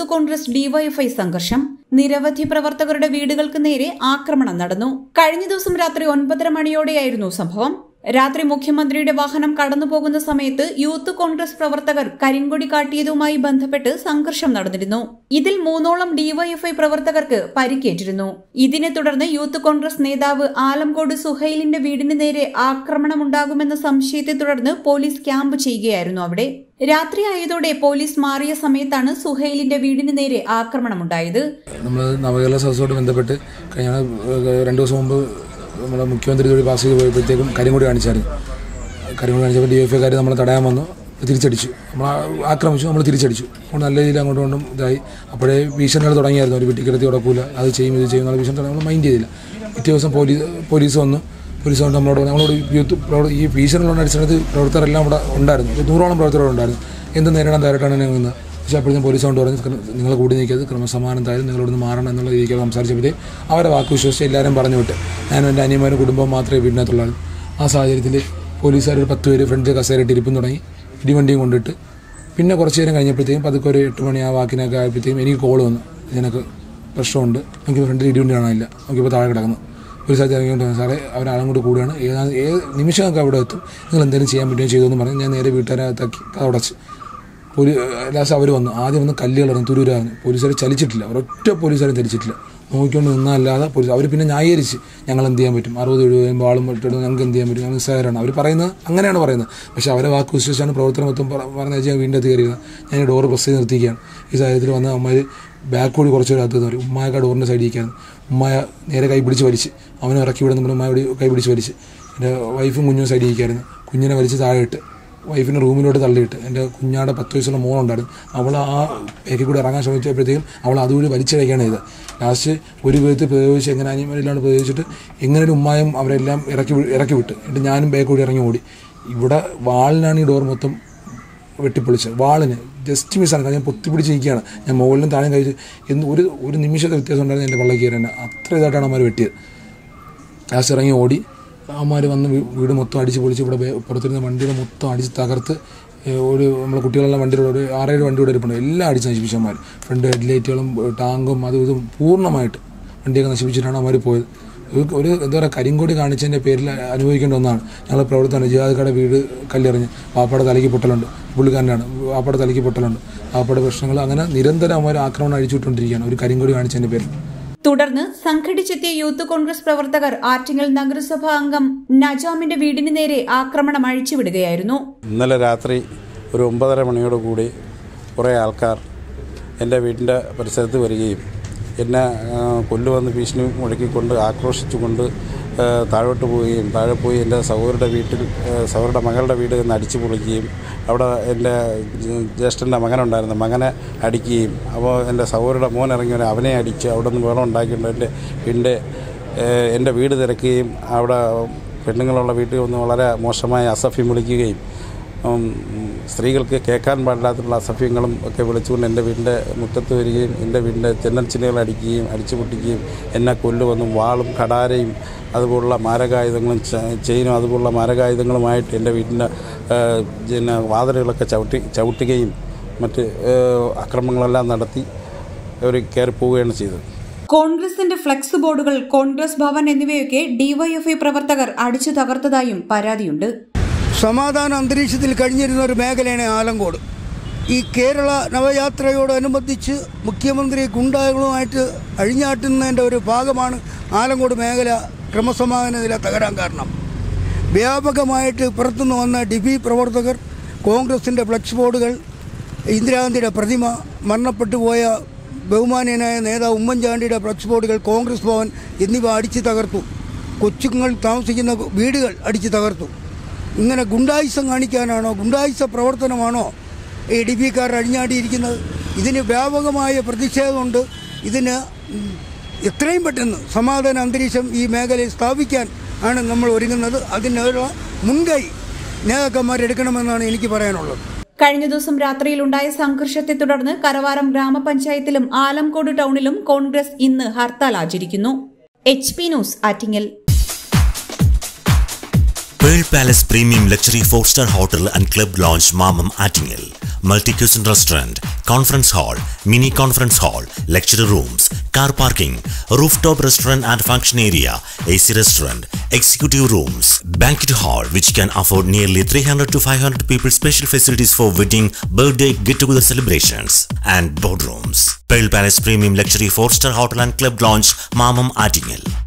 Congress DYFI സംഘർഷം. നിരവധി പ്രവർത്തകരുടെ വീടുകൾക്ക് നേരെ ആക്രമണം നടന്നു. കഴിഞ്ഞ ദിവസം രാത്രി 9:30 മണിയോടെയായിരുന്നു സംഭവം. രാത്രി മുഖ്യമന്ത്രിയുടെ വാഹനം കടന്നുപോകുന്ന സമയത്ത് യൂത്ത് കോൺഗ്രസ് പ്രവർത്തകർ കരിങ്കൊടി കാട്ടിയതുമായി ബന്ധപ്പെട്ട് സംഘർഷം നടന്നിരുന്നു. ഇതിൽ 3ഓളം ഡിവൈഎഫ്ഐ പ്രവർത്തകർക്ക് പരിക്കേറ്റിരുന്നു. ഇതിനെ തുടർന്ന് യൂത്ത് കോൺഗ്രസ് നേതാവ് ആലംകോട് സുഹൈലിന്റെ വീടിന് നേരെ ആക്രമണമുണ്ടാകുമെന്ന സംശയത്തെ തുടർന്ന് പോലീസ് ക്യാമ്പ് ചെയ്യുകയായിരുന്നു അവിടെ. രാത്രിയായതോടെ പോലീസ് മാറിയ സമയത്താണ് സുഹൈലിന്റെ വീടിന് നേരെ ആക്രമണമുണ്ടായത്. നമ്മൾ നവകേരള സദസ്സുമായി ബന്ധപ്പെട്ട് കഴിഞ്ഞ 2 ദിവസം മുമ്പ് നമ്മളെ മുഖ്യമന്ത്രി തൊഴിൽ പാസ് ചെയ്ത് പോയപ്പോഴത്തേക്കും കരിങ്കൊടി കാണിച്ചായിരുന്നു. കരിങ്കൊടി കാണിച്ചപ്പോൾ ഡിവൈഎഫ്ഐക്കാർ നമ്മളെ തടയാൻ വന്നു, തിരിച്ചടിച്ചു, നമ്മൾ ആക്രമിച്ചു, നമ്മൾ തിരിച്ചടിച്ചു. അപ്പോൾ നല്ല രീതിയിൽ അങ്ങോട്ടും കൊണ്ടും ഇതായി. അപ്പോഴേ ഭീഷണികൾ തുടങ്ങിയായിരുന്നു, ഒരു വെട്ടിക്കിടത്തി ഉടക്കൂല, അത് ചെയ്യും ഇത് ചെയ്യും എന്നുള്ള ഭീഷണി നമ്മൾ മൈൻഡ് ചെയ്തില്ല. പിറ്റേ ദിവസം പോലീസ് വന്നു നമ്മളോട് യൂത്ത് ഈ ഭീഷണികളുടെ അടിസ്ഥാനത്തിൽ പ്രവർത്തകരെല്ലാം ഇവിടെ ഉണ്ടായിരുന്നു. 100ഓളം പ്രവർത്തകരുണ്ടായിരുന്നു. എന്ത് നേരിടാൻ തയ്യാറായിട്ടാണ് ഞങ്ങൾ നിന്ന്. പക്ഷേ അപ്പോഴും പോലീസ് കൊണ്ട് പറഞ്ഞു നിങ്ങൾ കൂടി നീക്കിയത് ക്രമസമാനം തായാലും നിങ്ങളോടൊന്ന് മാറണം എന്നുള്ള രീതിക്ക് സംസാരിച്ചപ്പോഴേ അവരെ വാക്ക് വിശ്വസിച്ച് എല്ലാവരും പറഞ്ഞു വിട്ട്. ഞാനും എൻ്റെ അനിയന്മാരും കുടുംബം മാത്രമേ വീടിനകത്തുള്ളൂ. ആ സാഹചര്യത്തിൽ പോലീസുകാർ ഒരു 10 പേര് ഫ്രണ്ട് കസേരയിട്ട് ഇരിപ്പും തുടങ്ങി, ഇടിവണ്ടിയും കൊണ്ടിട്ട്. പിന്നെ കുറച്ച് നേരം കഴിഞ്ഞപ്പോഴത്തേക്കും പതുക്കെ ഒരു 8 മണി ആ വാക്കിനൊക്കെ ആയപ്പോഴത്തേക്കും എനിക്ക് കോൾ വന്നു, ഇതിനൊക്കെ പ്രശ്നമുണ്ട്, നമുക്ക് ഫ്രണ്ടിൽ ഇടിവണ്ടി കാണാനില്ല, നമുക്കിപ്പോൾ താഴെ കിടക്കുന്നു. ഒരു സ്ഥലത്ത് ഇറങ്ങിക്കൊണ്ട് സാറേ അവരാളും കൂടി കൂടിയാണ്, ഏത് നിമിഷമൊക്കെ അവിടെ എത്തും, നിങ്ങൾ എന്തെങ്കിലും ചെയ്യാൻ പറ്റുമോ ചെയ്തോന്ന് പറഞ്ഞ് ഞാൻ നേരെ വീട്ടുകാരകത്താക്കി കടച്ച് ലാസ്റ്റ് അവർ വന്നു. ആദ്യം വന്ന് കല്ലുകളായിരുന്നു, തുരൂരായിരുന്നു. പോലീസുകാർ ചലിച്ചിട്ടില്ല, ഒരൊറ്റ പോലീസുകാരും ചലിച്ചിട്ടില്ല. നോക്കിക്കൊണ്ട് നിന്നല്ലാതെ പോലീസ് അവർ പിന്നെ ന്യായീകരിച്ച് ഞങ്ങൾ എന്ത് ചെയ്യാൻ പറ്റും, 60-70 ആളും ഇട്ടിട്ട് ഞങ്ങൾക്ക് എന്ത് ചെയ്യാൻ പറ്റും, ഞങ്ങൾ നിസ്സാരമാണ് അവർ പറയുന്നത്, അങ്ങനെയാണ് പറയുന്നത്. പക്ഷേ അവരെ വാക്ക് വിശ്വസിച്ചാണ് പ്രവർത്തനം മൊത്തം പറഞ്ഞ ഞാൻ വീണ്ടും കയറിയത്. ഞാൻ ഡോറ് പ്രസ് ചെയ്ത് നിർത്തിക്കുകയാണ്. ഈ സാഹചര്യത്തിൽ വന്ന് അമ്മ ബാക്ക് കൂടി കുറച്ചൊരു അകത്ത് വരും. ഉമ്മായൊക്കെ ഡോറിൻ്റെ സൈഡിൽ ഇരിക്കുകയാണ്. ഉമ്മായ നേരെ കൈ പിടിച്ച് വലിച്ച്, അവനെ ഇറക്കി വിടുന്ന ഉമ്മായോട് കൈ പിടിച്ച് വലിച്ച്. എൻ്റെ വൈഫും കുഞ്ഞും സൈഡിൽ ഇരിക്കുകയായിരുന്നു. കുഞ്ഞിനെ വലിച്ച് താഴെ ഇട്ട് വൈഫിനെ റൂമിലോട്ട് തള്ളിയിട്ട്. എൻ്റെ കുഞ്ഞാടെ 10 വയസ്സുള്ള മോളുണ്ടായിരുന്നു. അവൾ ആ ഏക്കിൽ കൂടി ഇറങ്ങാൻ ശ്രമിച്ചപ്പോഴത്തേക്കും അവൾ അതുകൂടി വലിച്ചിഴയ്ക്കുകയാണ് ചെയ്തത്. ലാസ്റ്റ് ഒരു വിധത്തിൽ പ്രയോഗിച്ച് എങ്ങനെ അനിയന്മാരില്ലാണ്ട് പ്രയോഗിച്ചിട്ട് എങ്ങനെ ഉമ്മായും അവരെല്ലാം ഇറക്കി വിട്ട്. എന്നിട്ട് ഞാനും ബാക്ക് കൂടി ഇറങ്ങി ഓടി. ഇവിടെ വാളിനാണ് ഈ ഡോർ മൊത്തം വെട്ടിപ്പൊളിച്ചത്. വാളിന് ജസ്റ്റ് മിസ്സാണ്. ഞാൻ പൊത്തിപ്പിടിച്ചിരിക്കുകയാണ്. ഞാൻ മുകളിലും താഴെ കഴിച്ച് ഒരു നിമിഷത്തെ വ്യത്യാസം ഉണ്ടായിരുന്നു എൻ്റെ പള്ളക്ക് കയറാൻ. അത്ര ഇതായിട്ടാണ് അവന്മാർ വെട്ടിയത്. ലാസ്റ്റ് ഇറങ്ങി ഓടി. അമ്മമാർ വന്ന് വീട് മൊത്തം അടിച്ച് പൊളിച്ച് ഇവിടെ പുറത്തിരുന്ന വണ്ടികൾ മൊത്തം അടിച്ച് തകർത്ത്. നമ്മളെ കുട്ടികളെല്ലാം വണ്ടിയിലൂടെ ഒരു 6-7 വണ്ടിയുടെ ഇരിപ്പുണ്ട്. എല്ലാം അടിച്ച് നശിപ്പിച്ചവന്മാർ. ഫ്രണ്ട് ഹെഡ്ലൈറ്റുകളും ടാങ്കും അതും ഇതും പൂർണ്ണമായിട്ട് വണ്ടിയൊക്കെ നശിപ്പിച്ചിട്ടാണ് അവന്മാർ പോയത്. ഒരു എന്താ പറയുക, കരിങ്കൊടി കാണിച്ചതിൻ്റെ പേരിൽ അനുഭവിക്കേണ്ട ഒന്നാണ്. ഞങ്ങൾ പ്രവർത്തനം ജിഹാദ്ക്കാരുടെ വീട് കല്ലെറിഞ്ഞ് പാപ്പയുടെ തലയ്ക്ക് പൊട്ടലുണ്ട്. പുള്ളിക്കാരനാണ്, പാപ്പയുടെ തലയ്ക്ക് പൊട്ടലുണ്ട്, പാപ്പയുടെ പ്രശ്നങ്ങൾ. അങ്ങനെ നിരന്തരം അവന്മാർ ആക്രമണം അഴിച്ചുവിട്ടുകൊണ്ടിരിക്കുകയാണ് ഒരു കരിങ്കൊടി കാണിച്ചതിൻ്റെ പേരിൽ. തുടർന്ന് സംഘടിച്ചെത്തിയ യൂത്ത് കോൺഗ്രസ് പ്രവർത്തകർ ആറ്റിങ്ങൽ നഗരസഭാ അംഗം നജാമിന്റെ വീടിന് നേരെ ആക്രമണം അഴിച്ചുവിടുകയായിരുന്നു. ഇന്നലെ രാത്രി ഒരു 9:30 മണിയോടുകൂടി കുറേ ആൾക്കാർ എൻ്റെ വീടിൻ്റെ പരിസരത്ത് വരികയും എന്നെ കൊല്ലുവന്ന് ഭീഷണി മുഴക്കിക്കൊണ്ട് ആക്രോശിച്ചുകൊണ്ട് താഴോട്ട് പോവുകയും താഴെ പോയി എൻ്റെ സഹോദരൻ്റെ മകളുടെ വീട് നിന്ന് അടിച്ചു പൊളിക്കുകയും അവിടെ എൻ്റെ ജ്യേഷ്ഠൻ്റെ മകനുണ്ടായിരുന്നു, മകനെ അടിക്കുകയും അപ്പോൾ എൻ്റെ സഹോദരൻ്റെ മോൻ ഇറങ്ങിയവനെ അവനെ അടിച്ച് അവിടെ നിന്ന് വെള്ളം ഉണ്ടാക്കിയിട്ടുണ്ട് എൻ്റെ വീട് തിരക്കുകയും അവിടെ പെണ്ണുങ്ങളുള്ള വീട്ടിൽ ഒന്ന് വളരെ മോശമായ അസഭ്യം വിളിക്കുകയും സ്ത്രീകൾക്ക് കേൾക്കാൻ പാടില്ലാത്തുള്ള അസഭ്യങ്ങളും ഒക്കെ വിളിച്ചുകൊണ്ട് എൻ്റെ വീടിൻ്റെ മുറ്റത്ത് വരികയും എൻ്റെ വീടിൻ്റെ ജനൽച്ചിലുകൾ അടിക്കുകയും അടിച്ചു പൊട്ടിക്കുകയും എന്നെ കൊല്ലുവന്നും വാളും കടാരയും അതുപോലുള്ള മാരകായുധങ്ങളും ചെയിനും അതുപോലുള്ള മാരകായുധങ്ങളുമായിട്ട് എൻ്റെ വീടിൻ്റെ വാതിലുകളൊക്കെ ചവിട്ടുകയും മറ്റ് അക്രമങ്ങളെല്ലാം നടത്തി അവർ കയറി പോവുകയാണ് ചെയ്തത്. കോൺഗ്രസിന്റെ ഫ്ലെക്സ് ബോർഡുകൾ, കോൺഗ്രസ് ഭവൻ എന്നിവയൊക്കെ ഡിവൈഎഫ്ഐ പ്രവർത്തകർ അടിച്ചു തകർത്തതായും പരാതിയുണ്ട്. സമാധാന അന്തരീക്ഷത്തിൽ കഴിഞ്ഞിരുന്ന ഒരു മേഖലയാണ് ആലങ്കോട്. ഈ കേരള നവയാത്രയോടനുബന്ധിച്ച് മുഖ്യമന്ത്രി ഗുണ്ടകളുമായിട്ട് അഴിഞ്ഞാട്ടുന്നതിൻ്റെ ഒരു ഭാഗമാണ് ആലങ്കോട് മേഖല ക്രമസമാധാന നില തകരാൻ കാരണം. വ്യാപകമായിട്ട് പുറത്തുനിന്ന് വന്ന ഡിബി പ്രവർത്തകർ, കോൺഗ്രസിൻ്റെ ഫ്ലെക്സ് ബോർഡുകൾ, ഇന്ദിരാഗാന്ധിയുടെ പ്രതിമ, മരണപ്പെട്ടു പോയ ബഹുമാനീയനായ നേതാവ് ഉമ്മൻചാണ്ടിയുടെ ഫ്ലെക്സ് ബോർഡുകൾ, കോൺഗ്രസ് ഭവൻ എന്നിവ അടിച്ചു തകർത്തു. കൊച്ചുങ്ങൾ താമസിക്കുന്ന വീടുകൾ അടിച്ചു തകർത്തു. ഇങ്ങനെ ഗുണ്ടായുസം കാണിക്കാനാണോ, ഗുണ്ടായുസ പ്രവർത്തനമാണോ ഈ ഡിബിക്കാർ അഴിഞ്ഞാടിയിരിക്കുന്നത്? ഇതിന് വ്യാപകമായ പ്രതിഷേധമുണ്ട്. ഇതിന് എത്രയും പെട്ടെന്ന് സമാധാന അന്തരീക്ഷം ഈ മേഖലയിൽ സ്ഥാപിക്കാൻ ആണ് നമ്മൾ ഒരുങ്ങുന്നത്. അതിനുള്ള മുൻകൈ നേതാക്കന്മാരെടുക്കണമെന്നാണ് എനിക്ക് പറയാനുള്ളത്. കഴിഞ്ഞ ദിവസം രാത്രിയിലുണ്ടായ സംഘർഷത്തെ തുടർന്ന് കരവാരം ഗ്രാമപഞ്ചായത്തിലും ആലംകോട് ടൗണിലും കോൺഗ്രസ് ഇന്ന് ഹർത്താൽ ആചരിക്കുന്നു. HP news, Attingal. Pearl Palace Premium Luxury 4-star Hotel and Club Lounge Mamam Attingel. Multi-cuisine restaurant, conference hall, mini conference hall, lecture rooms, car parking, rooftop restaurant and function area, AC restaurant, executive rooms, banquet hall which can afford nearly 300 to 500 people, special facilities for wedding, birthday, get-together celebrations, and boardrooms. Pearl Palace Premium Luxury 4-star Hotel and Club Lounge Mamam Attingel.